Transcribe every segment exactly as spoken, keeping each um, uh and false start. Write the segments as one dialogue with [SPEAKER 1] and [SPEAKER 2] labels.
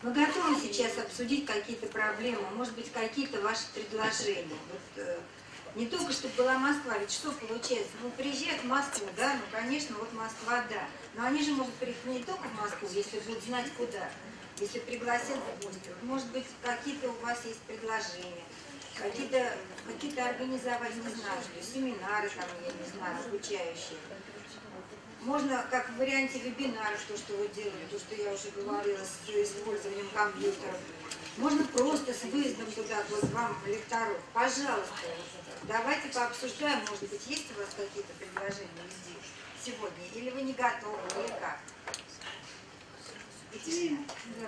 [SPEAKER 1] Мы готовы сейчас обсудить какие-то проблемы, может быть, какие-то ваши предложения. Вот, э, не только, чтобы была Москва, ведь что получается? Ну, приезжают в Москву, да, ну, конечно, вот Москва, да. Но они же могут приехать не только в Москву, если будут знать куда, если пригласят в гости. Может быть, какие-то у вас есть предложения, какие-то какие-то организовать, не знаю, что семинары там, я не знаю, обучающие. Можно, как в варианте вебинаров, то, что вы делали, то, что я уже говорила, с использованием компьютеров. Можно просто с выездом туда, вот вам, лекторов. Пожалуйста, давайте пообсуждаем, может быть, есть у вас какие-то предложения здесь сегодня, или вы не готовы, или как? И, да.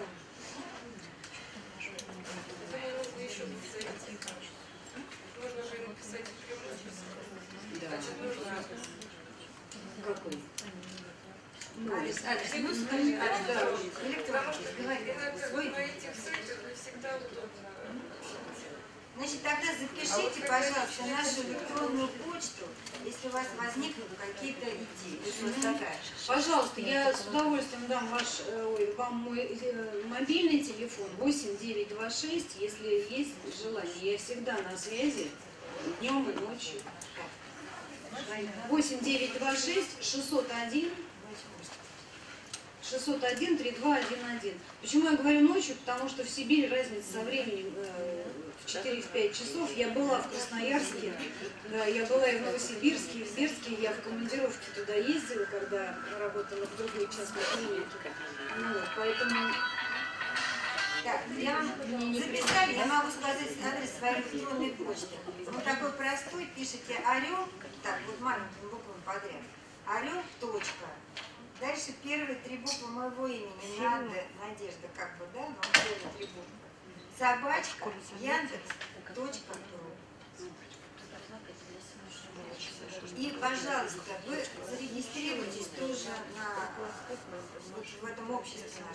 [SPEAKER 2] Думаю, нужно еще написать. Нужно же написать
[SPEAKER 1] Да.
[SPEAKER 2] Значит, нужно...
[SPEAKER 1] Какой?
[SPEAKER 2] Ну,
[SPEAKER 1] адрес, адрес.
[SPEAKER 2] Ну,
[SPEAKER 1] Ну,
[SPEAKER 2] скажи,
[SPEAKER 1] адрес,
[SPEAKER 2] да,
[SPEAKER 1] да,
[SPEAKER 2] потому что
[SPEAKER 1] говори,
[SPEAKER 2] иногда
[SPEAKER 1] свой.
[SPEAKER 2] на этих сайтах не всегда удобно.
[SPEAKER 1] Значит, тогда запишите, пожалуйста, нашу электронную почту, если у вас возникнут какие-то идеи. Mm-hmm.
[SPEAKER 3] Пожалуйста, я с удовольствием дам ваш, ой, вам мой э, мобильный телефон восемь девять два шесть, если есть желание. Я всегда на связи, днем и ночью. восемь девять два шесть шестьсот один шестьсот один тридцать два одиннадцать. Почему я говорю ночью? Потому что в Сибири разница со временем э, в четыре-пять часов. Я была в Красноярске, да, я была и в Новосибирске, и в Бердске. Я в командировке туда ездила, когда работала в другой частной клинике. Ну, вот, поэтому...
[SPEAKER 1] Так, я вам записали, я могу сказать адрес своей электронной почты. Он такой простой, пишите орел, так, вот маленькими буквами подряд. Орел, точка. Дальше первые три буквы моего имени, Надя, Надежда, как бы, да, но первые три буквы. Собачка, Яндекс, точка, ру. И, пожалуйста, вы зарегистрируйтесь тоже на, вот, в этом обществе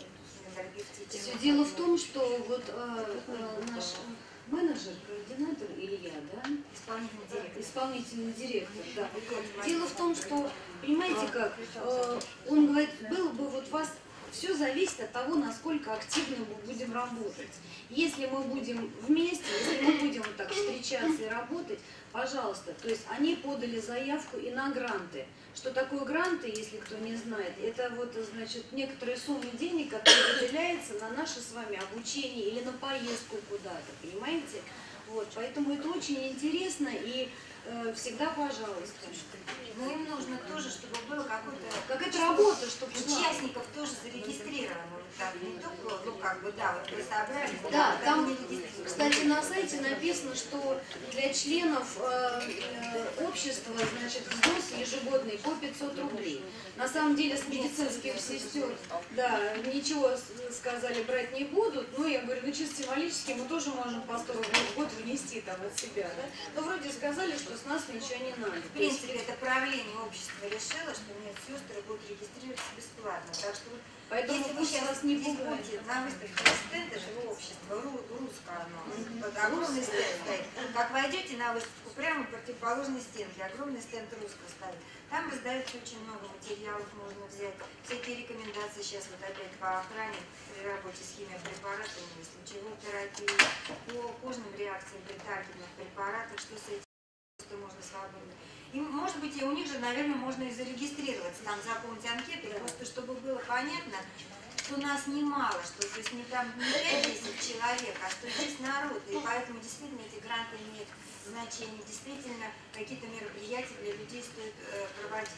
[SPEAKER 1] нашем.
[SPEAKER 3] Все дело в том, что вот э, э, наш менеджер, координатор Илья, да?
[SPEAKER 1] Исполнительный директор.
[SPEAKER 3] Исполнительный директор, да. Дело в том, что, понимаете как, э, он говорит, было бы вот вас, все зависит от того, насколько активно мы будем работать. Если мы будем вместе, если мы будем вот так встречаться и работать, пожалуйста, то есть они подали заявку и на гранты. Что такое гранты, если кто не знает? Это вот, значит, некоторые суммы денег, которые выделяются на наше с вами обучение или на поездку куда-то, понимаете? Вот, поэтому это очень интересно и э, всегда пожалуйста.
[SPEAKER 1] Но им нужно тоже, чтобы было какое-то...
[SPEAKER 3] Какая-то работа, чтобы
[SPEAKER 1] участников тоже зарегистрировано. Так, не только, ну как бы, да, вот вы собрались,
[SPEAKER 3] да,
[SPEAKER 1] да,
[SPEAKER 3] там, кстати, на сайте написано, что для членов э, э, общества, значит, взнос ежегодный по пятьсот рублей. На самом деле с медицинских сестер, да, ничего сказали, брать не будут, но я говорю, ну чисто символически мы тоже можем по сто рублей в год внести там от себя, да? Но вроде сказали, что с нас ничего не надо.
[SPEAKER 1] В принципе, это правление общества решило, что медсестры будут регистрироваться бесплатно. Так что
[SPEAKER 3] поэтому
[SPEAKER 1] если вы сейчас не будете на выставке стенда живого общества, русское оно, вот огромный стенд стоит. Как войдете на выставку, прямо противоположной стенке, огромный стенд русского стоит. Там раздается очень много материалов, можно взять. Всякие рекомендации сейчас вот опять по охране при работе с химиопрепаратами, с лучевой терапией, по кожным реакциям при таргетных препаратах, что с этим что можно свободно. И, может быть, и у них же, наверное, можно и зарегистрироваться, там заполнить анкету, просто чтобы было понятно, что нас немало, что то есть не там не пять-десять человек, а что здесь народ, и поэтому действительно эти гранты имеют значение, действительно какие-то мероприятия для людей стоит э, проводить.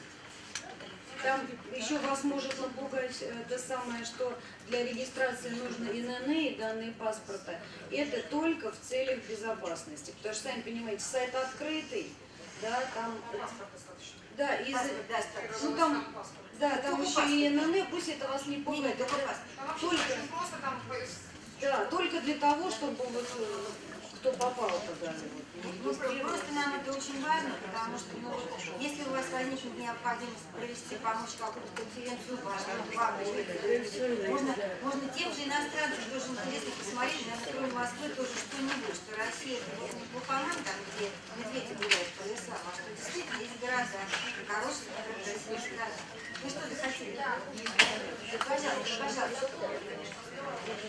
[SPEAKER 3] Там еще вас может напугать это самое, что для регистрации нужно эн эн э и данные паспорта. Это только в целях безопасности, потому что, сами понимаете, сайт открытый, да, там... Да, из... ну, там, да, там еще и эн эн э, пусть это вас не пугает. Это только, да, только для того, чтобы вот, кто попал туда.
[SPEAKER 1] Ну, просто нам это очень важно, потому что ну, если у вас возникнет необходимость провести, помочь какую-то конференцию, важную, вам, можно, можно тем же иностранцам тоже интересно посмотреть, наверное, кроме Москвы тоже что-нибудь, что Россия это вот не глухоман, там, где медведи гуляют по лесам, а что действительно есть города, хорошие, красивые страны. Вы что-то хотели? Да. Пожалуйста, пожалуйста.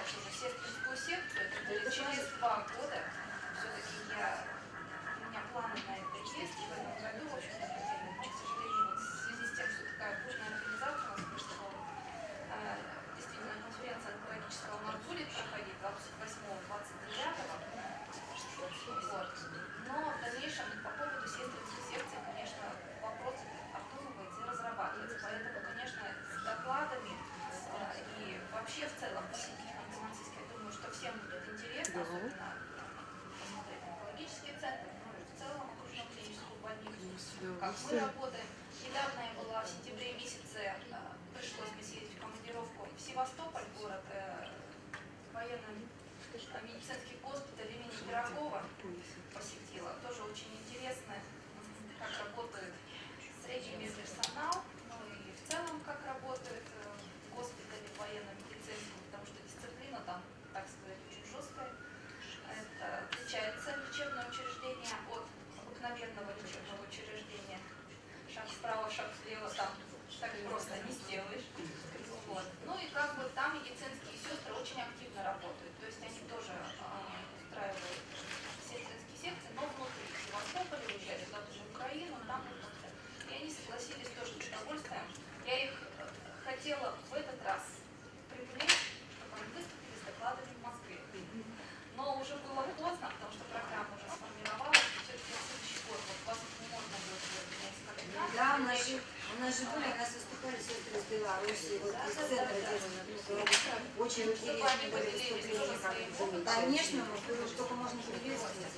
[SPEAKER 2] открывать уже сестринскую секцию, это будет через два года. Все-таки я, у меня планы на это есть. В этом году, в общем-то, хотели, к сожалению, вот в связи с тем, что такая крупная организация у нас вышла, действительно, конференция онкологическая у нас будет проходить двадцать восьмого — двадцать девятого. Вот. Но в дальнейшем по поводу сестринской секции, конечно, вопрос обдумывается и разрабатывается. Поэтому, конечно, с докладами э, и вообще в целом посетить Ханты-Мансийск, я думаю, что всем будет интересно, особенно посмотреть онкологические центры, ну и в целом окружную клиническую больницу, как мы работаем. Недавно я была в сентябре месяце, э, пришлось мне съездить в командировку в Севастополь, город э, военно-медицинский госпиталь имени Пирогова посетила. Тоже очень интересно, как работает средний медперсонал, ну и в целом, как работает в госпитале военно-медицинском, потому что дисциплина там, так сказать, очень жесткая. Это отличается лечебное учреждение от обыкновенного лечебного учреждения. Шаг вправо, шаг влево, там так просто не сделаешь. Вот. Ну и как бы там медицинские сестры очень активно работают. То есть они тоже э, устраивают сестринские секции, но внутри Севастополя, уезжали туда в Украину, там вот, и они согласились тоже с удовольствием. Я их хотела в этот раз привлечь, чтобы они выступили с докладами в Москве. Но уже было поздно, потому что программа уже сформировалась, и все-таки в следующий год, вот вас не можно будет менять координаты.
[SPEAKER 1] Да, у нас же, у нас же были, у нас выступали сестры из Беларуси, вот из центра детства. Очень интересные были выступления. Как, конечно, мы только можно приветствовать.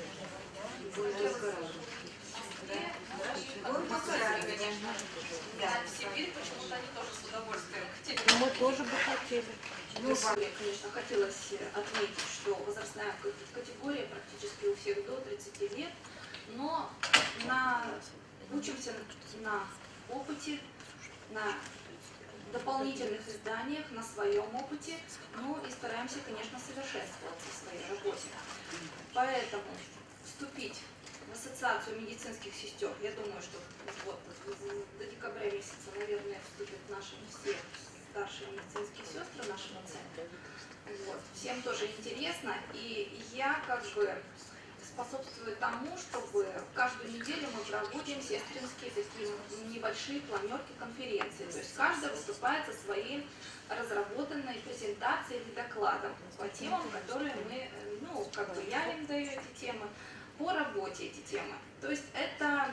[SPEAKER 1] Он пока рад, конечно.
[SPEAKER 2] Да, в Сибирь почему-то они тоже с удовольствием хотели.
[SPEAKER 4] Мы тоже бы хотели.
[SPEAKER 5] Ну, мне, конечно, хотелось отметить, что возрастная категория практически у всех до тридцати лет, но на, учимся на опыте, на дополнительных изданиях, на своем опыте, ну и стараемся, конечно, совершенствоваться в своей работе. Поэтому вступить в ассоциацию медицинских сестер, я думаю, что вот, до декабря месяца, наверное, вступят наши все старшие медицинские сестры нашего центра. Вот. Всем тоже интересно, и я как бы способствую тому, чтобы каждую неделю мы проводим сестринские такие небольшие планерки конференции. То есть каждая выступает со своей разработанной презентацией или докладом по темам, которые мы, ну, как бы я им даю эти темы, по работе эти темы. То есть это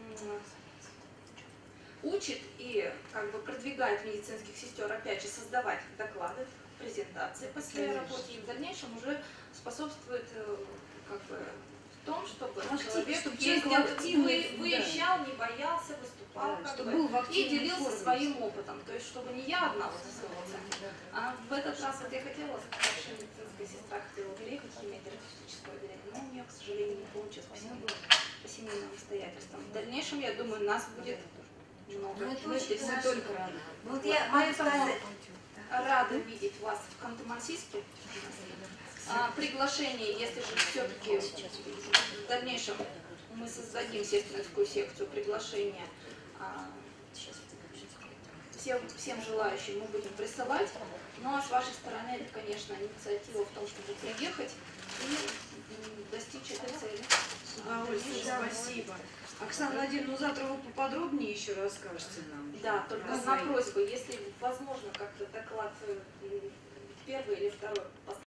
[SPEAKER 5] учит и как бы продвигает медицинских сестер, опять же, создавать доклады, презентации по своей работе, и в дальнейшем уже способствует как бы в том, чтобы человек
[SPEAKER 3] чтобы
[SPEAKER 5] ездил,
[SPEAKER 3] активный,
[SPEAKER 5] вы, выезжал, не боялся, выступал,
[SPEAKER 3] да,
[SPEAKER 5] как
[SPEAKER 3] чтобы
[SPEAKER 5] бы,
[SPEAKER 3] был в
[SPEAKER 5] и делился
[SPEAKER 3] форме.
[SPEAKER 5] своим опытом. То есть, чтобы не я одна вот из своего центра. А в этот раз вот я хотела, старшая медицинская сестра хотела переехать в химиотерапевтическое отделение, но у нее, к сожалению, не получилось по семейным, по семейным обстоятельствам. В дальнейшем, я думаю, нас будет много.
[SPEAKER 1] Ну, это
[SPEAKER 5] Мы
[SPEAKER 1] очень
[SPEAKER 5] здесь
[SPEAKER 1] хорошо.
[SPEAKER 5] только рады.
[SPEAKER 1] Ну, вот я могу сказать,
[SPEAKER 5] Рада видеть вас в Ханты-Мансийске. А, приглашение, если же все-таки в дальнейшем мы создадим сестринскую секцию, приглашение а, всем, всем желающим мы будем присылать. Ну а с вашей стороны, это, конечно, инициатива в том, чтобы приехать и достичь этой цели.
[SPEAKER 4] Спасибо. Оксана Владимировна, ну завтра вы поподробнее еще расскажете нам.
[SPEAKER 5] Да, только
[SPEAKER 4] Раз
[SPEAKER 5] на
[SPEAKER 4] за-
[SPEAKER 5] просьбу, если возможно как-то доклад э, первый или второй